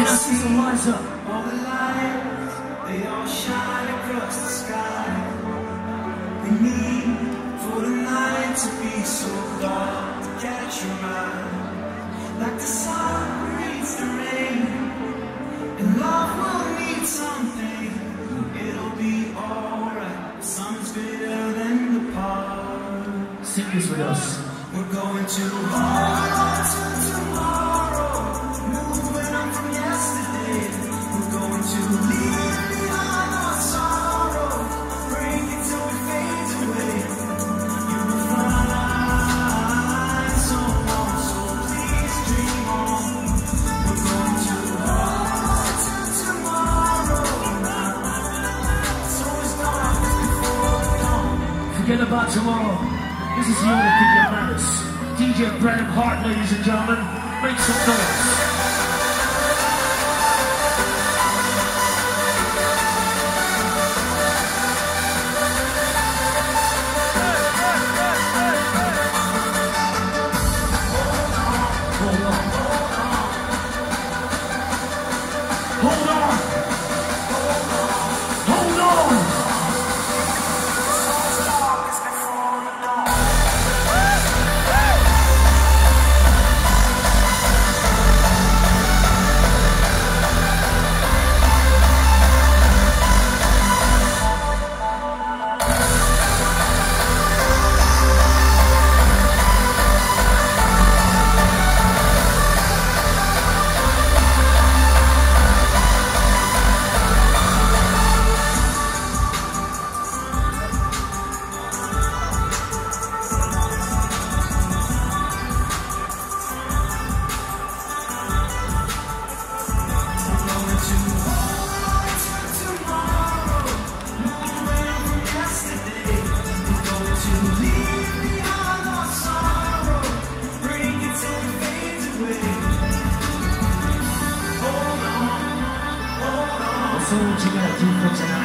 Yes, so rise up. All the lights, they all shine across the sky. We need for the night to be so dark to catch your eye. Like the sun reads the rain, and love will need something. It'll be alright. The sun's greater than the part. Sing this with us. We're going to hold on to tomorrow, moving on from yesterday. We're going to leave behind our sorrow, break it till it fades away. You will fly so long, so please dream on. We're going to hold on to tomorrow, so it's dark before dawn. Forget about tomorrow. This is the only thing that matters. DJ Brennan Hart, ladies and gentlemen. Make some noise. So what you gotta do for tonight?